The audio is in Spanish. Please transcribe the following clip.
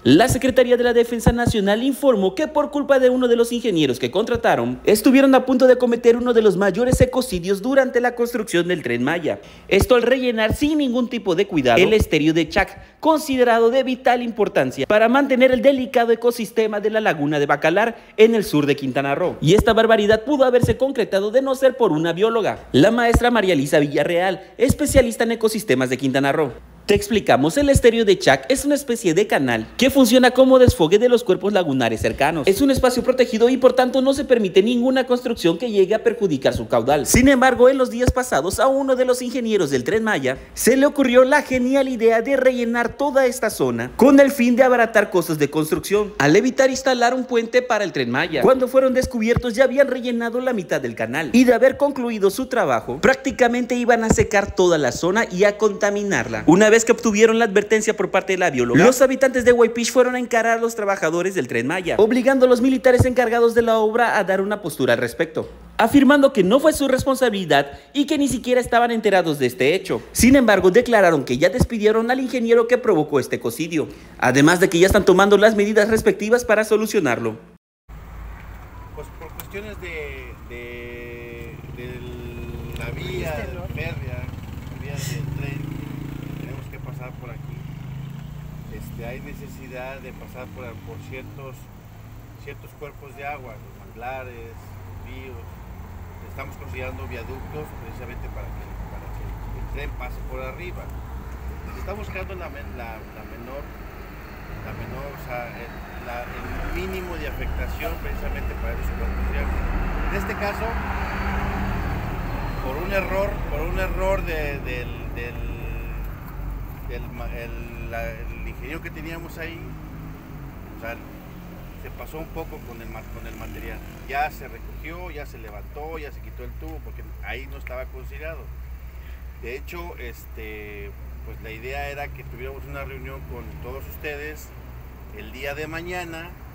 La Secretaría de la Defensa Nacional informó que por culpa de uno de los ingenieros que contrataron, estuvieron a punto de cometer uno de los mayores ecocidios durante la construcción del Tren Maya. Esto al rellenar sin ningún tipo de cuidado el esterio de Chac, considerado de vital importancia para mantener el delicado ecosistema de la laguna de Bacalar en el sur de Quintana Roo. Y esta barbaridad pudo haberse concretado de no ser por una bióloga, la maestra María Elisa Villarreal, especialista en ecosistemas de Quintana Roo. Te explicamos, el esterio de Chac es una especie de canal que funciona como desfogue de los cuerpos lagunares cercanos. Es un espacio protegido y por tanto no se permite ninguna construcción que llegue a perjudicar su caudal. Sin embargo, en los días pasados a uno de los ingenieros del Tren Maya se le ocurrió la genial idea de rellenar toda esta zona con el fin de abaratar costos de construcción, al evitar instalar un puente para el Tren Maya. Cuando fueron descubiertos ya habían rellenado la mitad del canal y de haber concluido su trabajo prácticamente iban a secar toda la zona y a contaminarla. Una vez que obtuvieron la advertencia por parte de la bióloga, los habitantes de Huaypich fueron a encarar a los trabajadores del Tren Maya, obligando a los militares encargados de la obra a dar una postura al respecto, afirmando que no fue su responsabilidad y que ni siquiera estaban enterados de este hecho. Sin embargo, declararon que ya despidieron al ingeniero que provocó este ecocidio, además de que ya están tomando las medidas respectivas para solucionarlo. Pues por cuestiones de la vía férrea, la vía del tren, tenemos que pasar por aquí. Hay necesidad de pasar por ciertos cuerpos de agua, los manglares, ríos. Estamos construyendo viaductos precisamente para que el tren pase por arriba. Se está buscando el mínimo de afectación precisamente para esos cuerpos de agua. En este caso, por un error del ingeniero que teníamos ahí, o sea, se pasó un poco con el material. Ya se recogió, ya se levantó, ya se quitó el tubo porque ahí no estaba considerado. De hecho, pues la idea era que tuviéramos una reunión con todos ustedes el día de mañana